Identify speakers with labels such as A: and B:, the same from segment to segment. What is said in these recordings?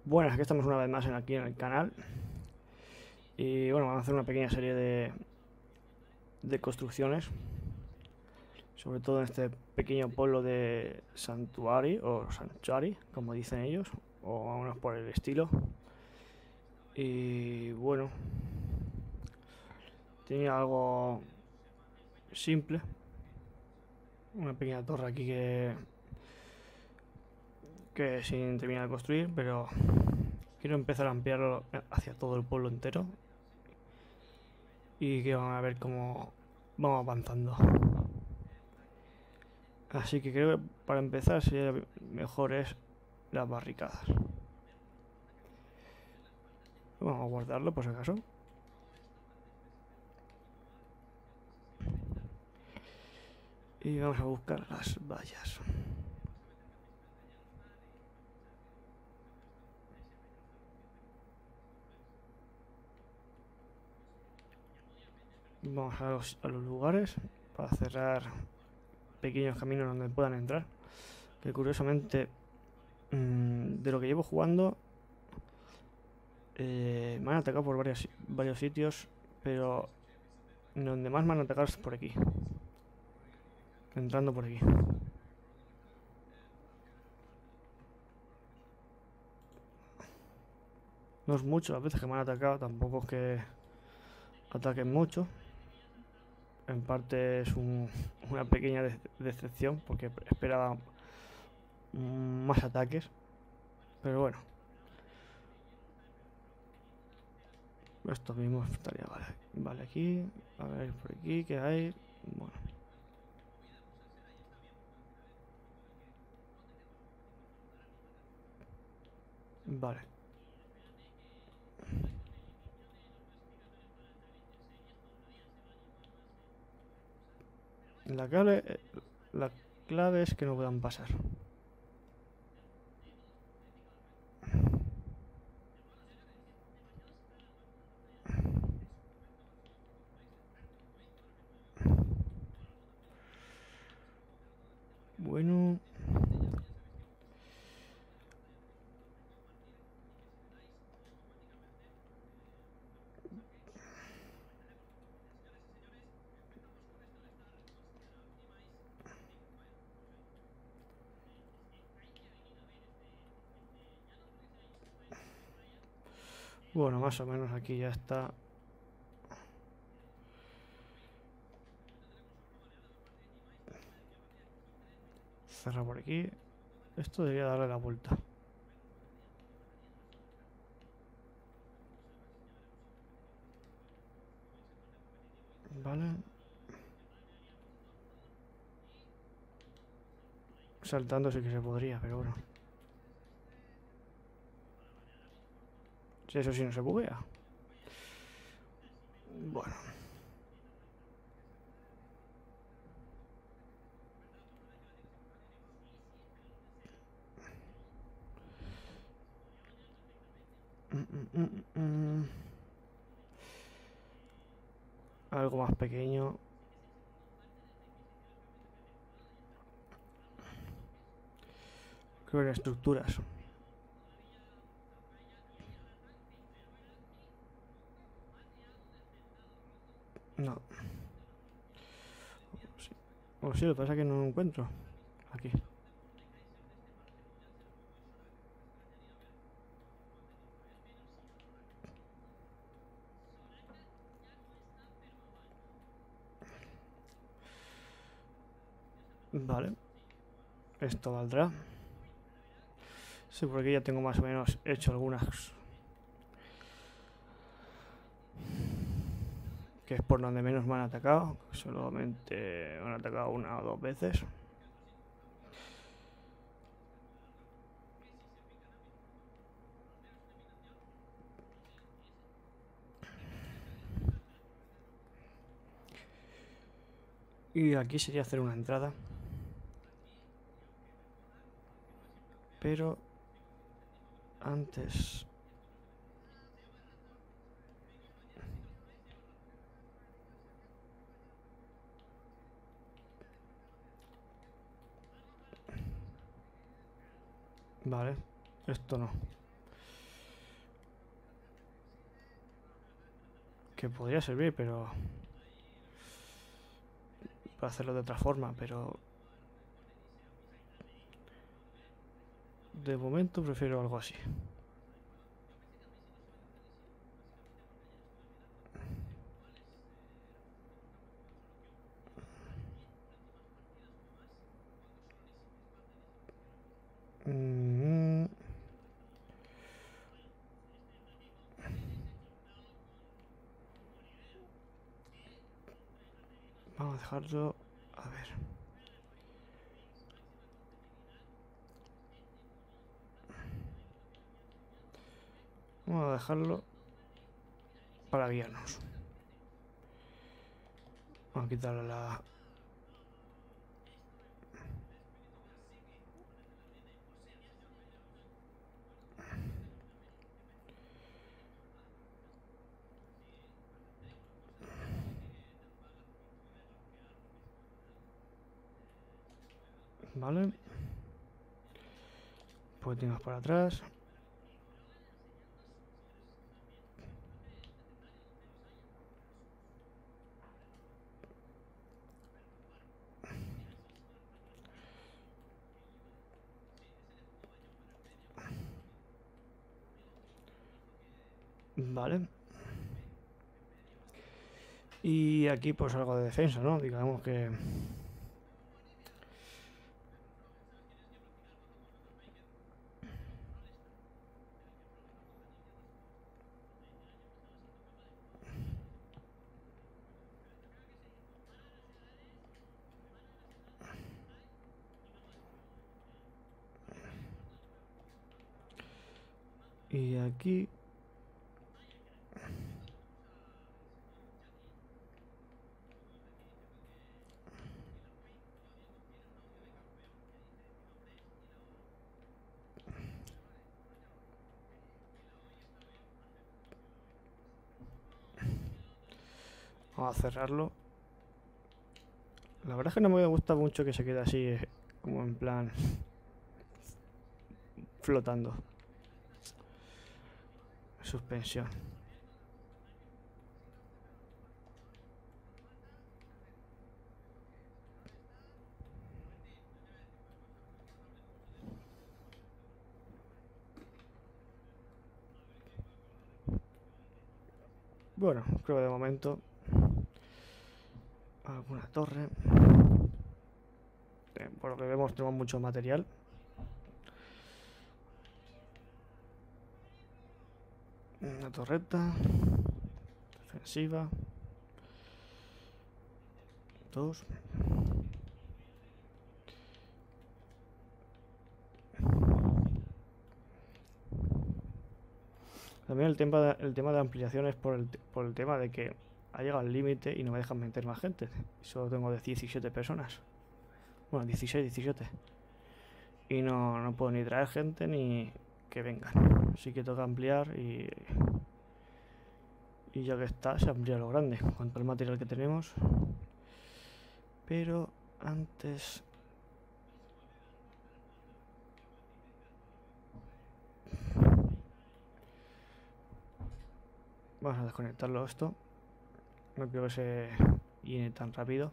A: Buenas, aquí estamos una vez más aquí en el canal. Y bueno, vamos a hacer una pequeña serie de construcciones. Sobre todo en este pequeño pueblo de Santuari, o Sanctuary, como dicen ellos, o menos por el estilo. Y bueno, tenía algo simple. Una pequeña torre aquí que sin terminar de construir, pero quiero empezar a ampliarlo hacia todo el pueblo entero. Y que van a ver cómo vamos avanzando. Así que creo que para empezar sería mejor es las barricadas. Vamos a guardarlo por si acaso. Y vamos a buscar las vallas. Vamos a los lugares para cerrar pequeños caminos donde puedan entrar. Que curiosamente, de lo que llevo jugando, me han atacado por varios sitios, pero donde más me han atacado es por aquí. Entrando por aquí. No es mucho las veces que me han atacado, tampoco es que ataquen mucho. En parte es una pequeña decepción porque esperaba más ataques. Pero bueno, esto mismo estaría vale. Vale, aquí, a ver por aquí, ¿qué hay? Bueno, vale. La clave, la clave es que no puedan pasar. Bueno, bueno, más o menos aquí ya está. Cerra por aquí. Esto debería darle la vuelta. Vale. Saltando sí que se podría, pero bueno. Si eso sí no se buguea. Bueno. Algo más pequeño. Creo que en estructuras. No. Sí. O sí, lo que pasa es que no lo encuentro. Aquí. Vale. Esto valdrá. Sí, porque ya tengo más o menos hecho algunas. Que es por donde menos me han atacado. Solamente me han atacado una o dos veces. Y aquí sería hacer una entrada. Pero antes... Vale, esto no. Que podría servir, pero... para hacerlo de otra forma, pero... de momento prefiero algo así. Mm, Vamos a dejarlo... a ver... vamos a dejarlo para guiarnos. Vamos a quitarle la... Vale. Un poquitín más para atrás. Vale. Y aquí pues algo de defensa, ¿no? Digamos que... y aquí... vamos a cerrarlo. La verdad es que no me gusta mucho que se quede así, como en plan... flotando. Suspensión. Bueno, creo que de momento... alguna torre. Por lo que vemos tenemos mucho material. Una torreta. Defensiva. Dos. También el tema de ampliación es por el tema de que ha llegado al límite y no me dejan meter más gente. Solo tengo de 17 personas. Bueno, 16, 17. Y no puedo ni traer gente ni que vengan. Así que toca ampliar y ya que está, se amplía lo grande con todo el material que tenemos. Pero antes... vamos a desconectarlo esto. No quiero que se llene tan rápido.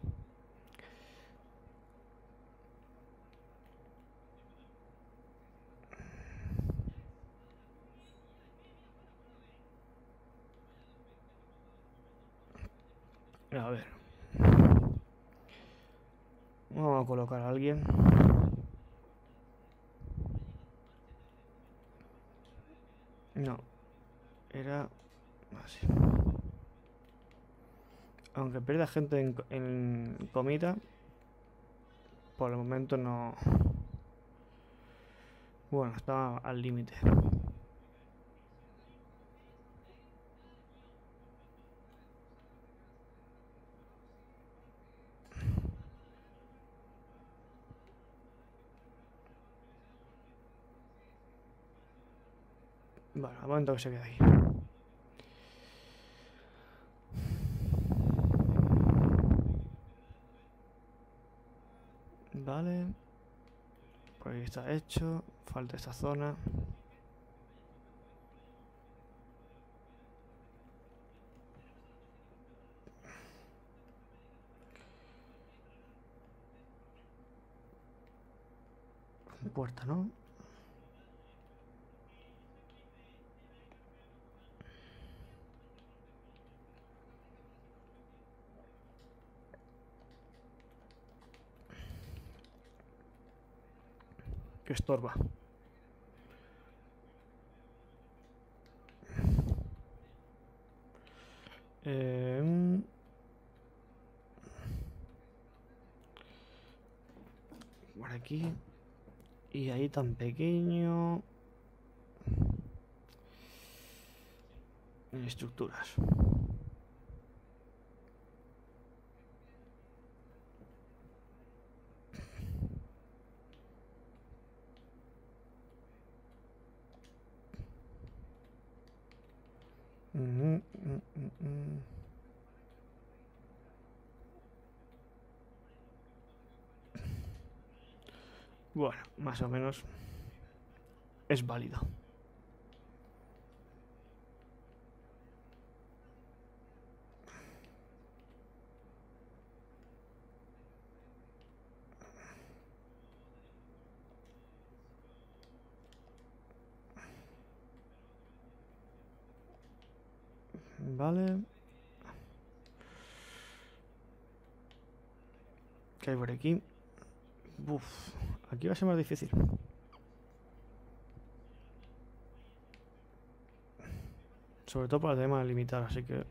A: A ver. Vamos a colocar a alguien. No. Era así. Aunque pierda gente en comida, por el momento no... bueno, está al límite. Bueno, al momento que se quede ahí. Vale. Por ahí está hecho. Falta esta zona. puerta, ¿no? Que estorba. Por aquí. Y ahí tan pequeño. En estructuras. Bueno, más o menos es válido. Vale. ¿Qué hay por aquí? Uf, aquí va a ser más difícil. Sobre todo para el tema de limitar, así que...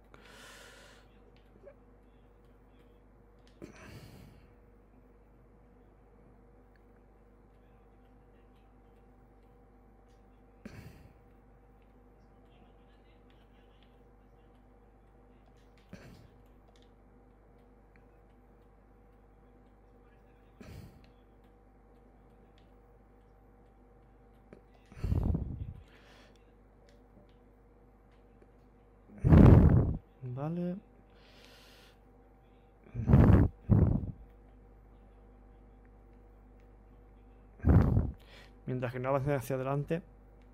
A: Vale. Mientras que no avancen hacia adelante.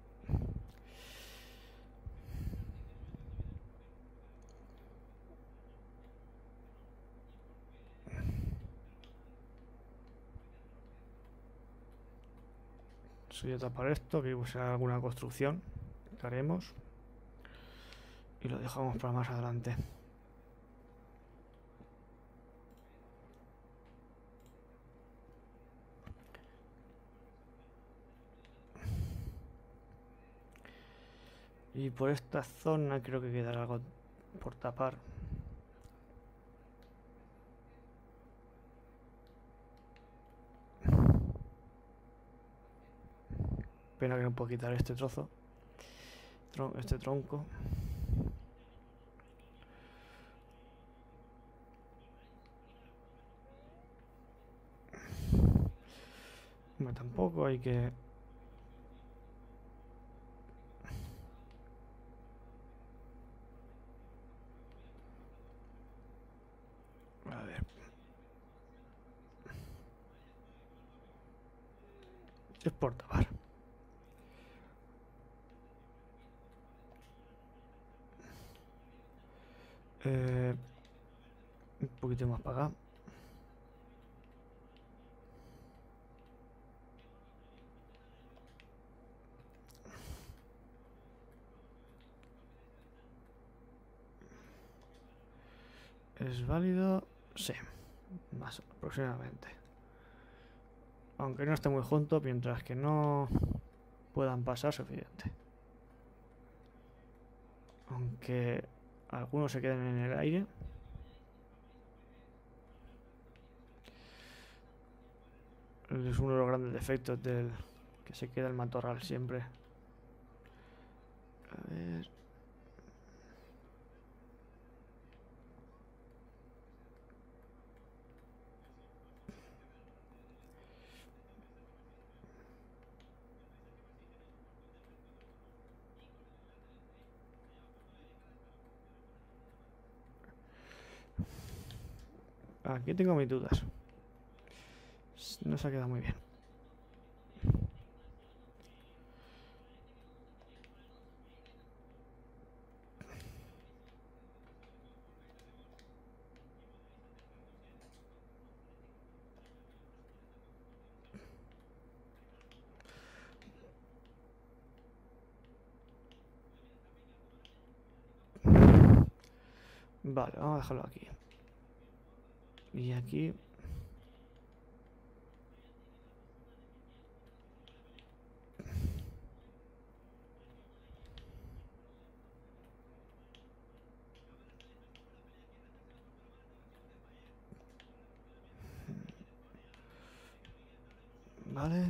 A: Voy a tapar esto, que será alguna construcción que haremos. Y lo dejamos para más adelante. Y por esta zona creo que quedará algo por tapar. Pena que no puedo quitar este trozo. Este tronco. Bueno, tampoco hay que... A ver. Es por tapar. Un poquito más para acá. ¿Es válido? Sí. Más aproximadamente. Aunque no esté muy junto, mientras que no puedan pasar, suficiente. Aunque algunos se queden en el aire. Es uno de los grandes defectos del que se queda el matorral siempre. A ver. Aquí tengo mis dudas. No se ha quedado muy bien. Vale, vamos a dejarlo aquí. Y aquí... Vale.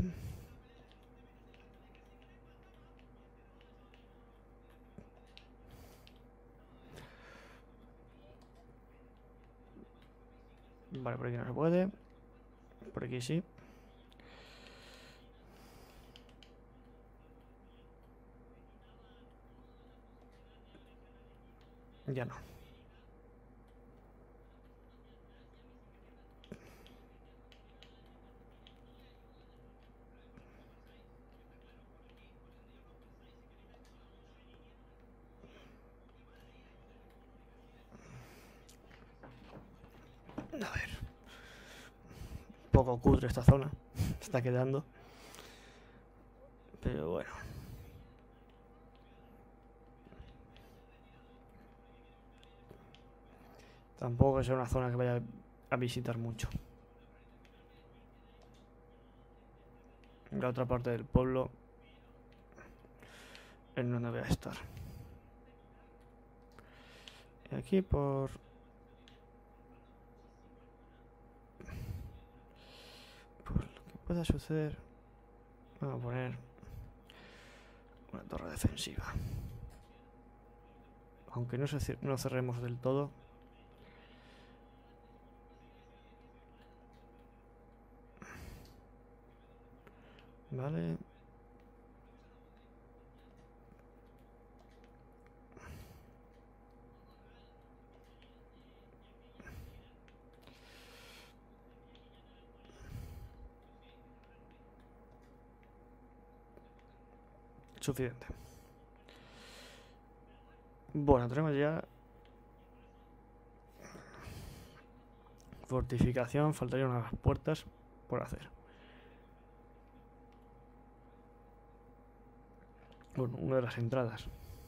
A: Vale, por aquí no se puede. Por aquí sí. Ya no. A ver. Un poco cutre esta zona. Está quedando. Pero bueno. Tampoco es una zona que vaya a visitar mucho. La otra parte del pueblo en donde voy a estar. Y aquí por lo que pueda suceder, vamos a poner una torre defensiva. Aunque no cerremos del todo. Vale. Suficiente. Bueno, tenemos ya fortificación. Faltarían unas puertas por hacer. Bueno, una de las entradas.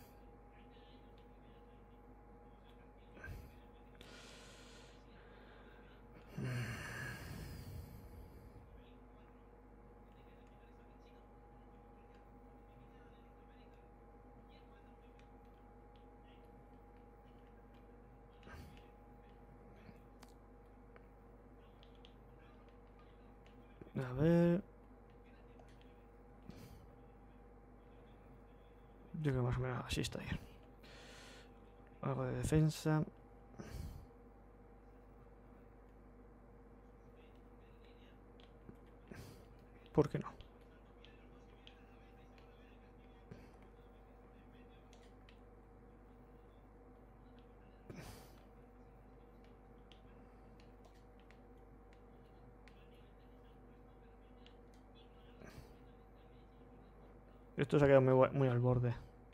A: A ver. Yo creo que más o menos así está bien. Algo de defensa. ¿Por qué no? Esto se ha quedado muy al borde.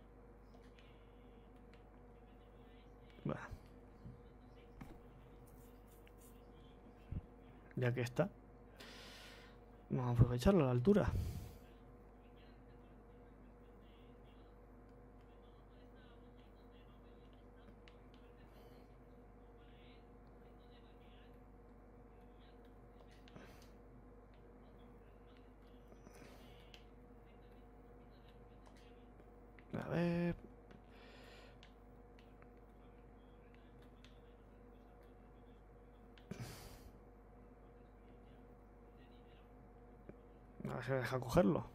A: Bueno. Ya que está. Vamos a aprovecharlo a la altura. A ver. A ver si me deja cogerlo.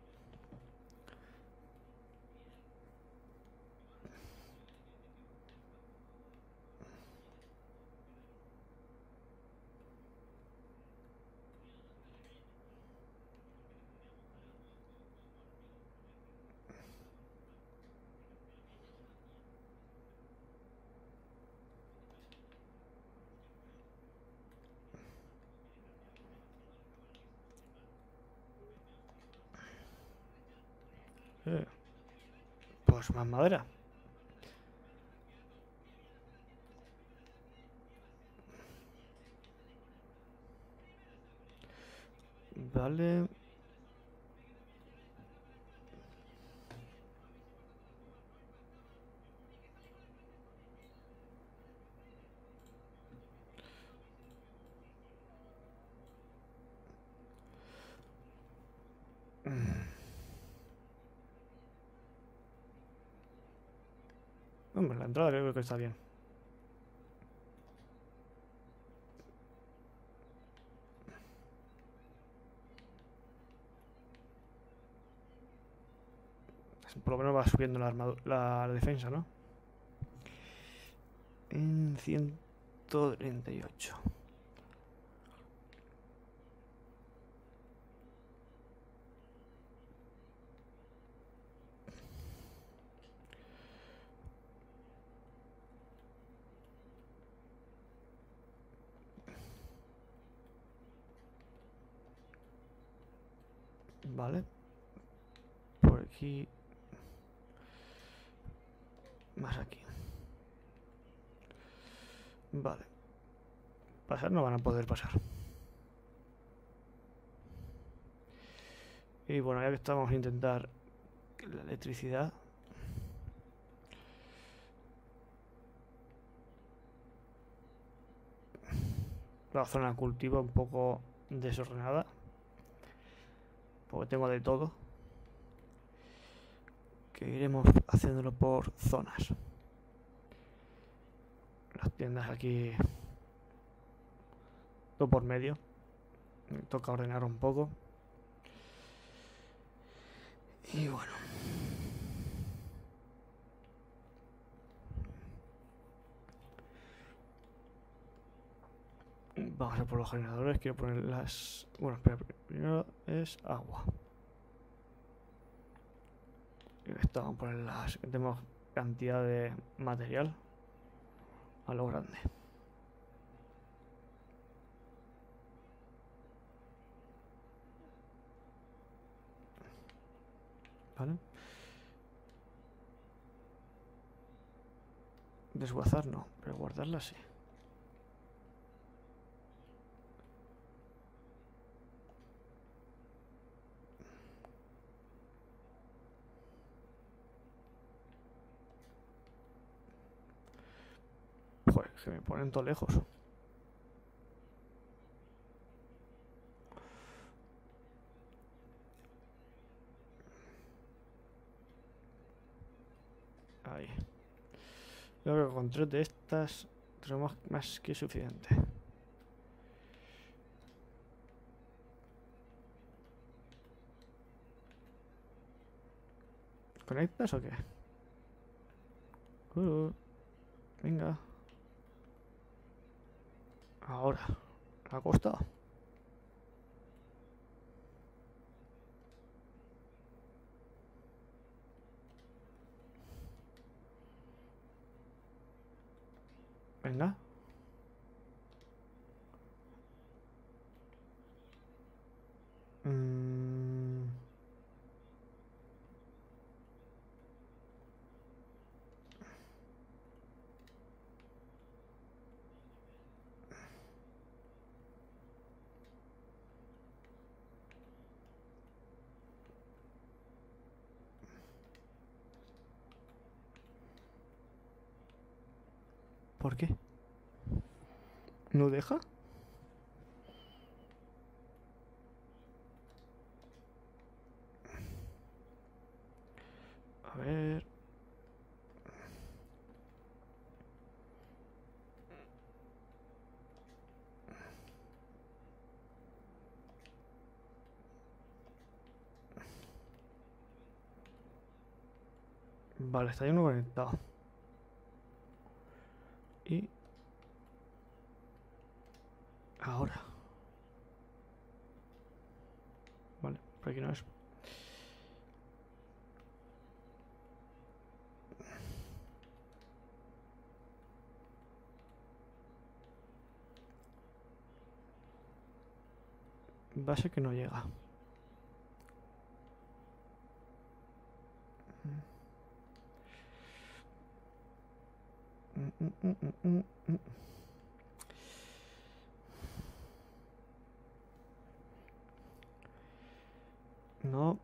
A: Pues más madera. Vale. Hombre, la entrada creo que está bien. Por lo menos va subiendo la defensa, ¿no? En 138. Vale. Por aquí. Más aquí. Vale. Pasar no van a poder pasar. Y bueno, ya que estamos a intentar la electricidad. La zona de cultivo un poco desordenada. Porque tengo de todo. Que iremos haciéndolo por zonas. Las tiendas aquí. Todo por medio. Me toca ordenar un poco. Y bueno. Vamos a por los generadores. Quiero poner las... Bueno, espera. Primero es agua. Y esto vamos a poner las... Tenemos cantidad de material a lo grande. ¿Vale? Desguazar no, pero guardarla sí. Joder, que me ponen todo lejos. Ahí. Yo creo que con 3 de estas tenemos más que suficiente. ¿Conectas o qué? Venga. Ahora. ¿La ha costado? Venga. ¿Por qué? ¿No deja? A ver... Vale, está uno conectado. Y... Ahora. Vale, por aquí no es. Base que no llega. No.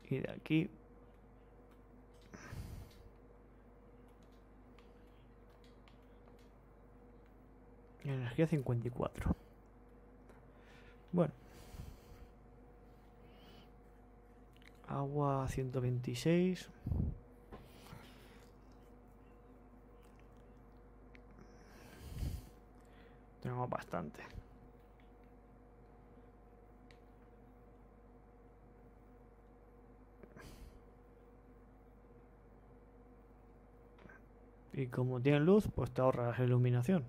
A: Y de aquí energía 54. Bueno, agua 126. Tenemos bastante. Y como tiene luz, pues te ahorras iluminación.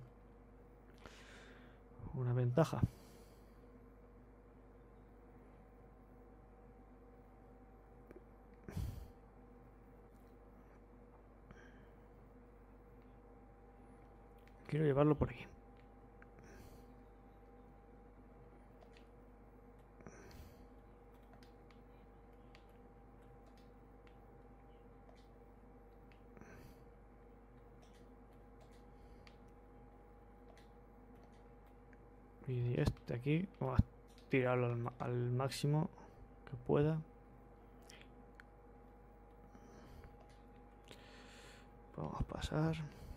A: Una ventaja. Quiero llevarlo por aquí. Y este aquí vamos a tirarlo al máximo que pueda. Vamos a pasar.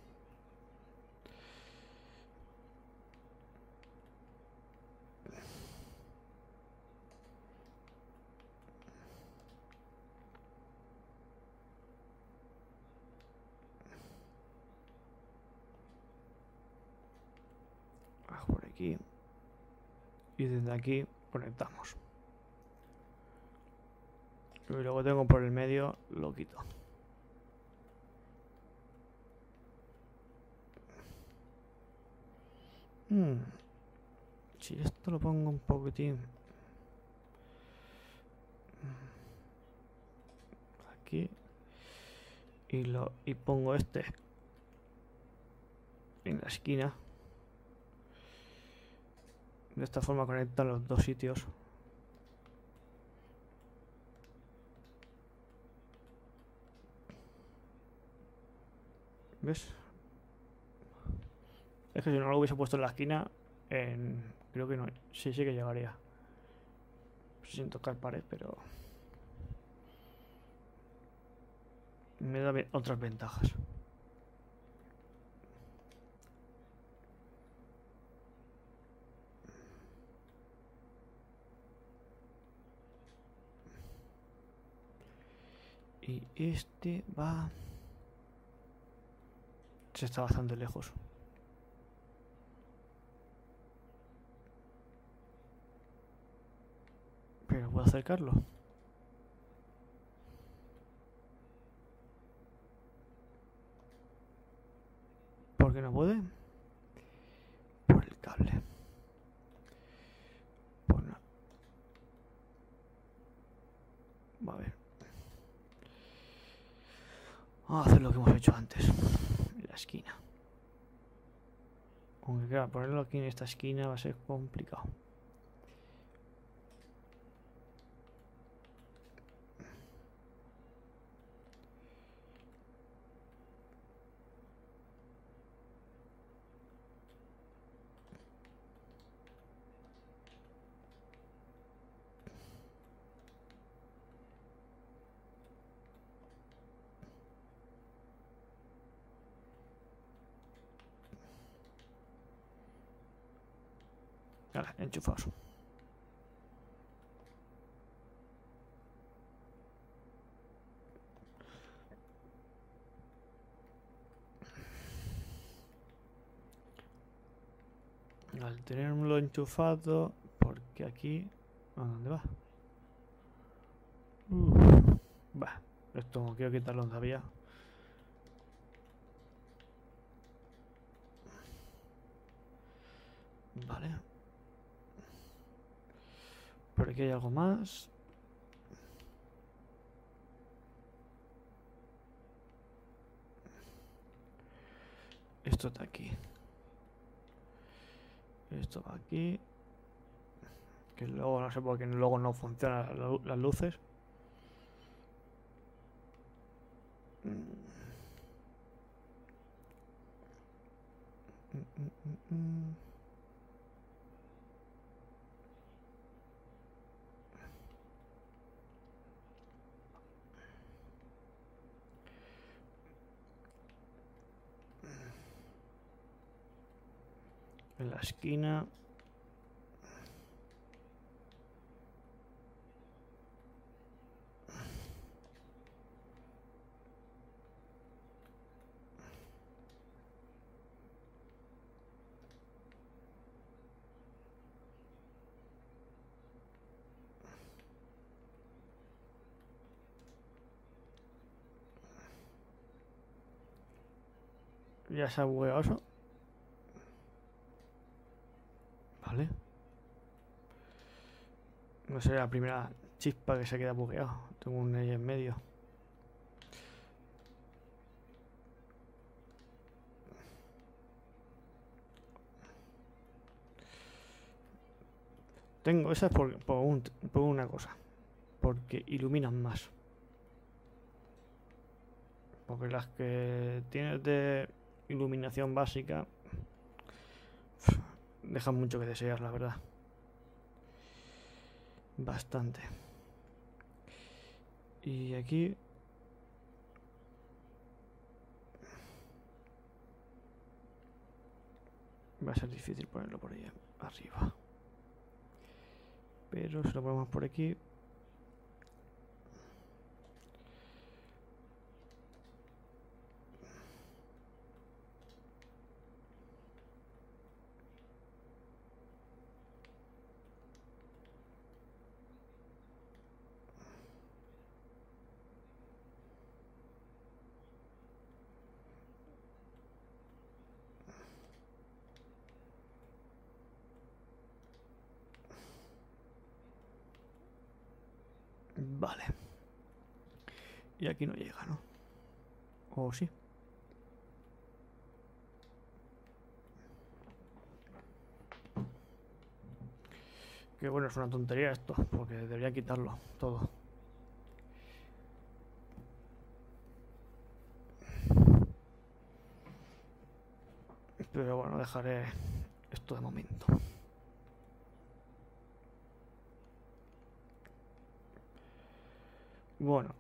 A: Por aquí. Y desde aquí conectamos. Y luego tengo por el medio, lo quito. Si esto lo pongo un poquitín aquí y pongo este en la esquina, de esta forma conectan los dos sitios. ¿Ves? Es que si no lo hubiese puesto en la esquina, creo que no. Sí que llegaría. Sin tocar pared, pero me da otras ventajas. Y este va... Se está bastante lejos. Pero puedo acercarlo. ¿Por qué no puede? Por el cable. Pues no. A ver. Vamos a hacer lo que hemos hecho antes. En la esquina. Aunque claro, ponerlo aquí en esta esquina va a ser complicado. Vale, enchufados. Al tenerlo enchufado, porque aquí... ¿A dónde va? Va, esto quiero quitarlo todavía. Vale. Por aquí hay algo más. Esto está aquí. Esto va aquí. Que luego no sé por qué luego no funcionan las luces. en la esquina. Ya se ha bugueado eso. Vale. No sé, la primera chispa que se queda bugueado. Tengo un ahí en medio. Tengo esas por una cosa. Porque iluminan más. Porque las que tienes de iluminación básica dejan mucho que desear, la verdad. Bastante. Y aquí va a ser difícil ponerlo por ahí arriba. Pero si lo ponemos por aquí. Vale. Y aquí no llega, ¿no? ¿O sí? Que bueno, es una tontería esto, porque debería quitarlo todo. Pero bueno, dejaré esto de momento. Bueno.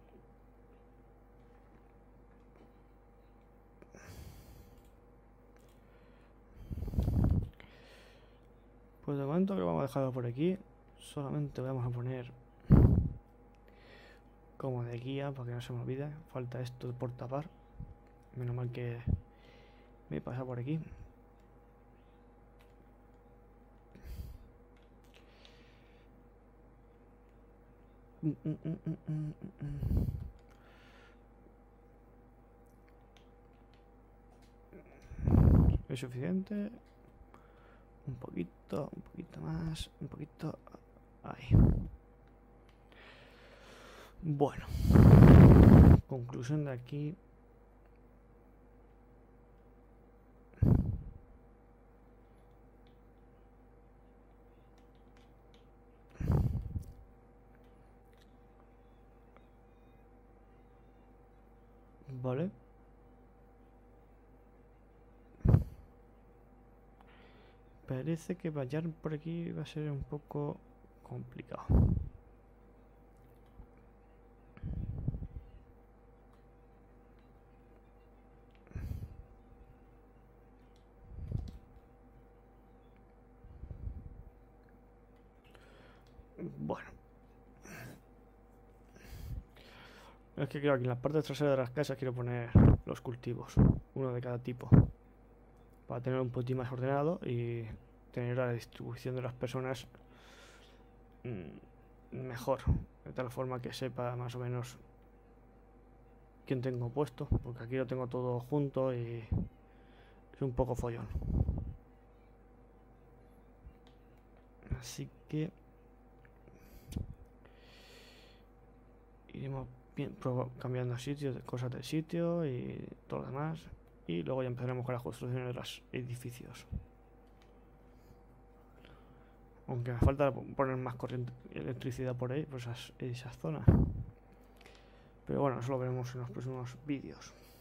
A: Pues de momento que lo vamos a dejar por aquí. Solamente vamos a poner como de guía para que no se me olvide. Falta esto por tapar. Menos mal que me he pasado por aquí. ¿Es suficiente? Un poquito más, un poquito. Ahí. Bueno. Conclusión de aquí. Vale. Parece que vallar por aquí va a ser un poco complicado. Bueno. Es que creo que en la parte trasera de las casas quiero poner los cultivos. Uno de cada tipo. Para tener un poquito más ordenado y tener la distribución de las personas mejor. De tal forma que sepa más o menos quién tengo puesto. Porque aquí lo tengo todo junto y es un poco follón. Así que iremos cambiando sitios, cosas del sitio y todo lo demás. Y luego ya empezaremos con las construcciones de los edificios. Aunque me falta poner más corriente, electricidad por ahí, por esas zonas. Pero bueno, eso lo veremos en los próximos vídeos.